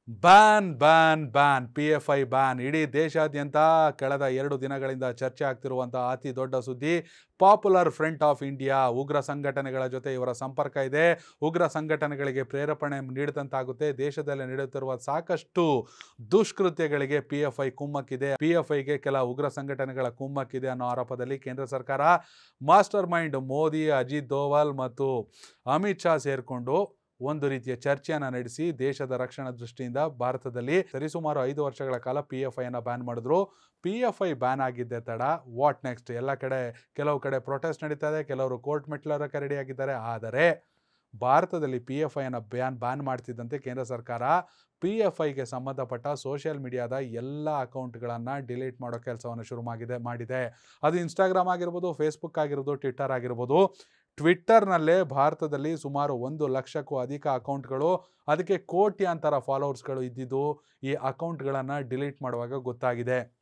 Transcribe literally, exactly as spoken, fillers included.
Ban ban ban P F I ban ಇಡೀ ದೇಶಾದ್ಯಂತ ಕಳೆದ ಎರಡು ದಿನಗಳಿಂದ ಚರ್ಚೆ ಆಗ್ತಿರುವಂತಹ ಅತಿ ದೊಡ್ಡ ಸುದ್ದಿ. ಪಾಪ್ಯುಲರ್ ಫ್ರಂಟ್ ಆಫ್ ಇಂಡಿಯಾ ಉಗ್ರ ಸಂಘಟನೆಗಳ ಜೊತೆ ಇವರ ಸಂಪರ್ಕ ಇದೆ. ಉಗ್ರ ಸಂಘಟನೆಗಳಿಗೆ ಪ್ರೇರೇಪಣೆ ನೀಡಿದಂತಾಗುತ್ತೆ. ದೇಶದಲ್ಲಿ ನಡೆಯುತ್ತಿರುವ ಸಾಕಷ್ಟು ದುಷ್ಕೃತ್ಯಗಳಿಗೆ ಪಿ ಎಫ್ ಐ ಕುಮ್ಮಕ್ಕಿದೆ. ಪಿ ಎಫ್ ಐಗೆ ಕೆಲ ಉಗ್ರ ಸಂಘಟನೆಗಳ ಕುಮ್ಮಕ್ಕಿದೆ ಅನ್ನೋ ಆರೋಪದಲ್ಲಿ ಕೇಂದ್ರ ಸರ್ಕಾರ ಮಾಸ್ಟರ್ ಮೈಂಡ್ ಮೋದಿ, ಅಜಿತ್ ದೋವಲ್ ಮತ್ತು ಅಮಿತ್ ಶಾ ಸೇರಿಕೊಂಡು ಒಂದು ರೀತಿಯ ಚರ್ಚೆಯನ್ನು ನಡೆಸಿ ದೇಶದ ರಕ್ಷಣಾ ದೃಷ್ಟಿಯಿಂದ ಭಾರತದಲ್ಲಿ ಸರಿಸುಮಾರು ಐದು ವರ್ಷಗಳ ಕಾಲ ಪಿ ಎಫ್ ಐನ ಬ್ಯಾನ್ ಮಾಡಿದ್ರು. ಪಿ ಎಫ್ ಐ ಬ್ಯಾನ್ ಆಗಿದ್ದೆ ತಡ ವಾಟ್ ನೆಕ್ಸ್ಟ್? ಎಲ್ಲ ಕಡೆ ಕೆಲವು ಕಡೆ ಪ್ರೊಟೆಸ್ಟ್ ನಡೀತಾ ಇದೆ, ಕೆಲವರು ಕೋರ್ಟ್ ಮೆಟ್ಲರಕ್ಕೆ ರೆಡಿ ಆಗಿದ್ದಾರೆ. ಆದರೆ ಭಾರತದಲ್ಲಿ ಪಿ ಎಫ್ ಐನ ಬ್ಯಾನ್ ಬ್ಯಾನ್ ಮಾಡ್ತಿದ್ದಂತೆ ಕೇಂದ್ರ ಸರ್ಕಾರ ಪಿ ಎಫ್ ಐಗೆ ಸಂಬಂಧಪಟ್ಟ ಸೋಷಿಯಲ್ ಮೀಡಿಯಾದ ಎಲ್ಲ ಅಕೌಂಟ್ಗಳನ್ನು ಡಿಲೀಟ್ ಮಾಡೋ ಕೆಲಸವನ್ನು ಶುರು ಮಾಡಿದೆ ಮಾಡಿದೆ ಅದು ಇನ್ಸ್ಟಾಗ್ರಾಮ್ ಆಗಿರ್ಬೋದು, ಫೇಸ್ಬುಕ್ ಆಗಿರ್ಬೋದು, ಟ್ವಿಟ್ಟರ್ ಆಗಿರ್ಬೋದು. ಟ್ವಿಟ್ಟರ್ನಲ್ಲೇ ಭಾರತದಲ್ಲಿ ಸುಮಾರು ಒಂದು ಲಕ್ಷಕ್ಕೂ ಅಧಿಕ ಅಕೌಂಟ್ಗಳು, ಅದಕ್ಕೆ ಕೋಟ್ಯಾಂತರ ಫಾಲೋವರ್ಸ್ಗಳು ಇದ್ದಿದ್ದು ಈ ಅಕೌಂಟ್ಗಳನ್ನು ಡಿಲೀಟ್ ಮಾಡುವಾಗ ಗೊತ್ತಾಗಿದೆ.